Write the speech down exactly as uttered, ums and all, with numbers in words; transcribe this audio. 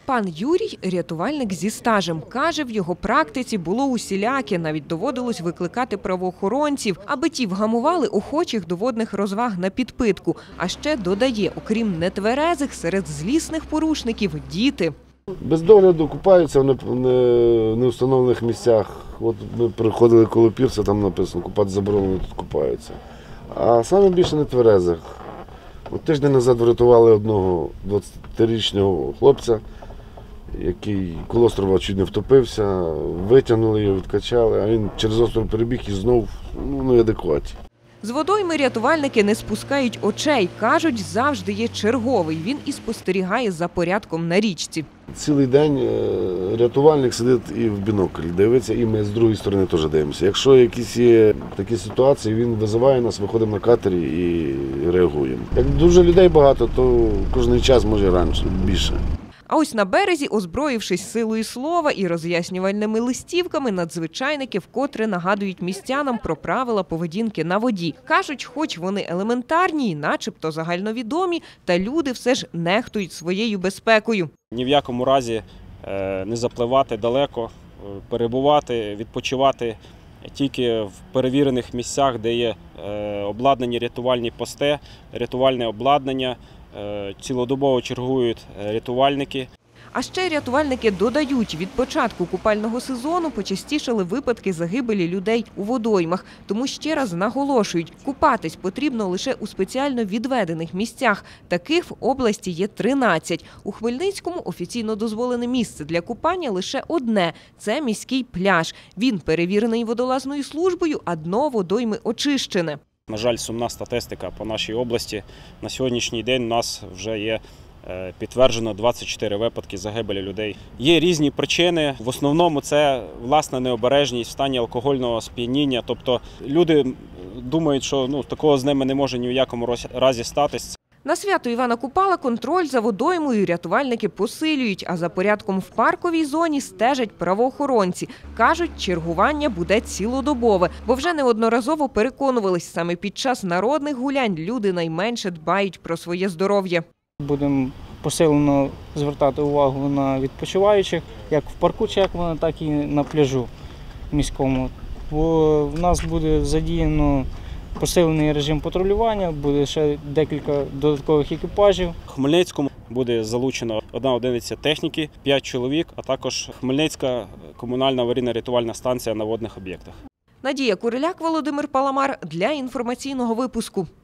Пан Юрій – рятувальник зі стажем. Каже, в його практиці було усіляке, навіть доводилось викликати правоохоронців, аби ті вгамували охочих до водних розваг на підпитку. А ще додає, окрім нетверезих, серед злісних порушників – діти. Без догляду купаються в невстановлених місцях. От ми приходили коло пірса, там написано, купати заборонено, тут купаються. А саме більше нетверезих. От тиждень назад врятували одного двадцятирічного хлопця, який коло острова чуть не втопився, витягнули його, відкачали, а він через остров перебіг і знов ну, неадекватний. З водойми рятувальники не спускають очей. Кажуть, завжди є черговий. Він і спостерігає за порядком на річці. Цілий день рятувальник сидить і в бінокль дивиться, і ми з другої сторони теж дивимося. Якщо якісь є такі ситуації, він визиває нас, виходимо на катері і реагуємо. Як дуже людей багато, то кожен час може раніше, більше. А ось на березі, озброївшись силою слова і роз'яснювальними листівками, надзвичайники вкотре нагадують містянам про правила поведінки на воді. Кажуть, хоч вони елементарні і начебто загальновідомі, та люди все ж нехтують своєю безпекою. Ні в якому разі не запливати далеко, перебувати, відпочивати тільки в перевірених місцях, де є обладнані рятувальні пости, рятувальне обладнання. Цілодобово чергують рятувальники. А ще рятувальники додають, від початку купального сезону почастішали випадки загибелі людей у водоймах. Тому ще раз наголошують, купатись потрібно лише у спеціально відведених місцях. Таких в області є тринадцять. У Хмельницькому офіційно дозволене місце для купання лише одне – це міський пляж. Він перевірений водолазною службою, а дно водойми очищене. На жаль, сумна статистика по нашій області. На сьогоднішній день у нас вже є підтверджено двадцять чотири випадки загибелі людей. Є різні причини. В основному це власна необережність в стані алкогольного сп'яніння. Тобто люди думають, що ну, такого з ними не може ні в якому разі статись. На свято Івана Купала контроль за водоймою рятувальники посилюють, а за порядком в парковій зоні стежать правоохоронці. Кажуть, чергування буде цілодобове, бо вже неодноразово переконувались, саме під час народних гулянь люди найменше дбають про своє здоров'я. Будемо посилено звертати увагу на відпочиваючих, як в парку Чекмана, так і на пляжу міському. Бо в нас буде задіяно посилений режим патрулювання, буде ще декілька додаткових екіпажів. В Хмельницькому буде залучено одна одиниця техніки, п'ять чоловік, а також Хмельницька комунальна аварійно-рятувальна станція на водних об'єктах. Надія Куриляк, Володимир Паламар для інформаційного випуску.